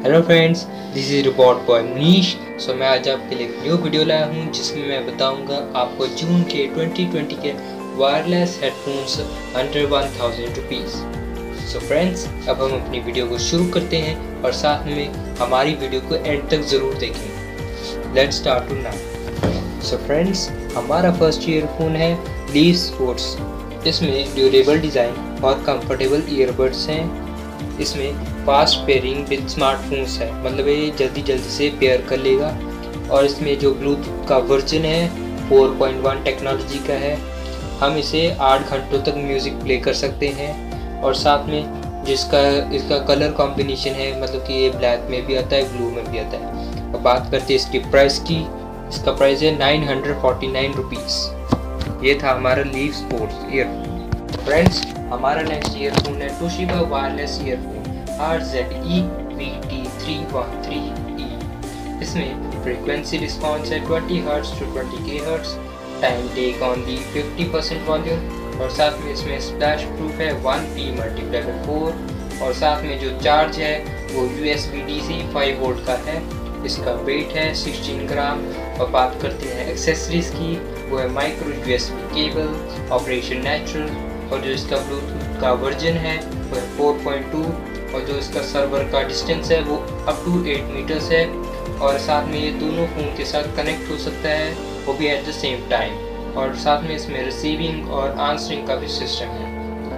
Hello friends, this is report boy Manish. So मैं आज आपके लिए एक न्यू वीडियो लाया हूँ जिसमें मैं बताऊंगा आपको जून के 2020 के wireless headphones under 1000 rupees. So friends, अब हम अपनी वीडियो को शुरू करते हैं और साथ में हमारी वीडियो को एंड तक ज़रूर देखें। Let's start to now. So friends, हमारा फर्स्ट ईयरफोन है लीफ स्पोर्ट्स। इसमें ड्यूरेबल डिज़ाइन और कंफर्टेबल ईयरबड्स हैं। इसमें फास्ट पेयरिंग विद स्मार्टफोन्स है, मतलब ये जल्दी से पेयर कर लेगा। और इसमें जो ब्लूटूथ का वर्जन है 4.1 टेक्नोलॉजी का है। हम इसे 8 घंटों तक म्यूज़िक प्ले कर सकते हैं। और साथ में इसका कलर कॉम्बिनेशन है, मतलब कि ये ब्लैक में भी आता है, ब्लू में भी आता है। अब बात करते हैं इसकी प्राइस की। इसका प्राइस है 949 रुपीज़। ये था हमारा लीफ स्पोर्ट्स ईयरफोन। फ्रेंड्स, हमारा नेक्स्ट ईयरफोन है Toshiba wireless earphone RZE VT313E। इसमें फ्रीक्वेंसी रिस्पॉन्स है 20 hertz to 20 kHz, time take on the 50% volume. और साथ में इसमें स्प्लैश प्रूफ है 1P × 4। और साथ में जो चार्ज है वो USB-DC 5 वोल्ट का है। इसका वेट है 16 ग्राम। और बात करते हैं एक्सेसरीज की, वो है micro USB cable, operation natural. और जो इसका ब्लूटूथ का वर्जन है वो है 4.2। और जो इसका सर्वर का डिस्टेंस है वो अप टू 8 मीटर्स है। और साथ में ये दोनों फ़ोन के साथ कनेक्ट हो सकता है, वो भी एट द सेम टाइम। और साथ में इसमें रिसीविंग और आंसरिंग का भी सिस्टम है।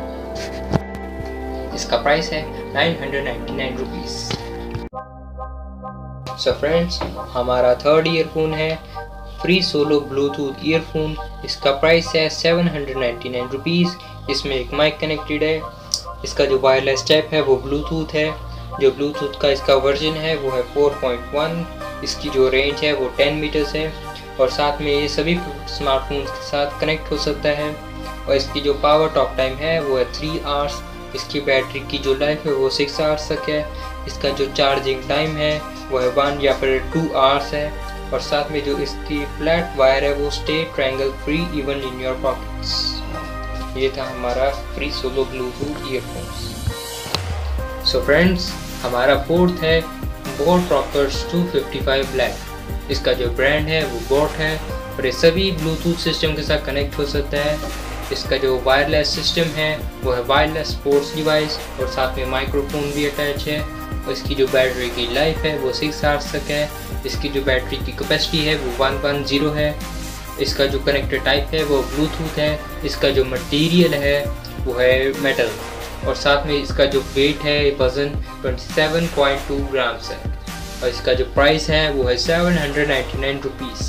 इसका प्राइस है 999 रुपीज़। सो फ्रेंड्स, हमारा थर्ड ईयरफोन है फ्री सोलो ब्लूटूथ ईयरफोन। इसका प्राइस है 799 रुपीज़। इसमें एक माइक कनेक्टेड है। इसका जो वायरलेस टैप है वो ब्लूटूथ है। जो ब्लूटूथ का इसका वर्जन है वो है 4.1। इसकी जो रेंज है वो 10 मीटर्स है। और साथ में ये सभी स्मार्टफोन्स के साथ कनेक्ट हो सकता है। और इसकी जो पावर टॉक टाइम है वो है 3 आवर्स। इसकी बैटरी की जो लाइफ है वो 6 आवर्स तक है। इसका जो चार्जिंग टाइम है वो है 1 या फिर 2 आवर्स है। और साथ में जो इसकी फ्लैट वायर है वो stay triangle free even in your pockets. ये था हमारा free solo bluetooth earphones. So friends, हमारा फोर्थ है बोट रॉकर्स 255 ब्लैक। इसका जो ब्रांड है वो बोट है। और ये सभी ब्लूटूथ सिस्टम के साथ कनेक्ट हो सकता है। इसका जो वायरलेस सिस्टम है वो है वायरलेस स्पोर्ट्स डिवाइस। और साथ में माइक्रोफोन भी अटैच है। और इसकी जो बैटरी की लाइफ है वो 6 आवर्स तक है। इसकी जो बैटरी की कैपेसिटी है वो 110 है। इसका जो कनेक्टर टाइप है वो ब्लूटूथ है। इसका जो मटेरियल है वो है मेटल। और साथ में इसका जो वेट है वज़न 27.2 ग्राम्स है। और इसका जो प्राइस है वो है 799 रुपीज़।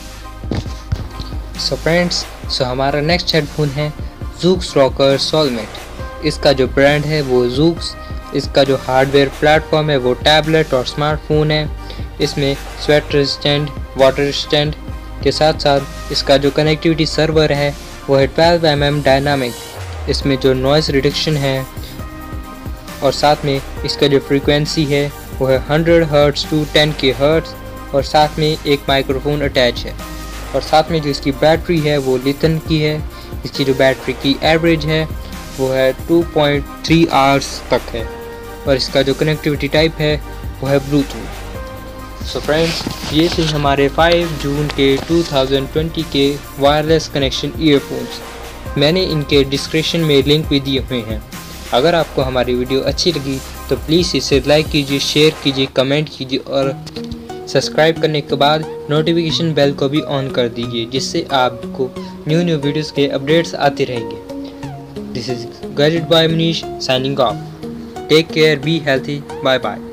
सो फ्रेंड्स, हमारा नेक्स्ट हेडफोन है ज़ूक्स रॉकर सोलमेट। इसका जो ब्रांड है वो ज़ूक्स। इसका जो हार्डवेयर प्लेटफॉर्म है वो टैबलेट और स्मार्टफोन है। इसमें स्वेट रेजिस्टेंट, वाटर रेजिस्टेंट के साथ साथ इसका जो कनेक्टिविटी सर्वर है वो है 12 mm डायनामिक। इसमें जो नॉइज़ रिडक्शन है और साथ में इसका जो फ्रीक्वेंसी है वो है 100 हर्ट्ज टू 10 kHz। और साथ में एक माइक्रोफोन अटैच है। और साथ में जो इसकी बैटरी है वो लिथियम की है। इसकी जो बैटरी की एवरेज है वो है 2.3 आवर्स तक है। और इसका जो कनेक्टिविटी टाइप है वो है ब्लूटूथ। सो फ्रेंड्स, ये थे हमारे 5 जून के 2020 के वायरलेस कनेक्शन ईयरफोन्स। मैंने इनके डिस्क्रिप्शन में लिंक भी दिए हुए हैं। अगर आपको हमारी वीडियो अच्छी लगी तो प्लीज़ इसे लाइक कीजिए, शेयर कीजिए, कमेंट कीजिए और सब्सक्राइब करने के बाद नोटिफिकेशन बेल को भी ऑन कर दीजिए, जिससे आपको न्यू वीडियोस के अपडेट्स आते रहेंगे। This is guided by Manish signing off. Take care, be healthy, bye bye.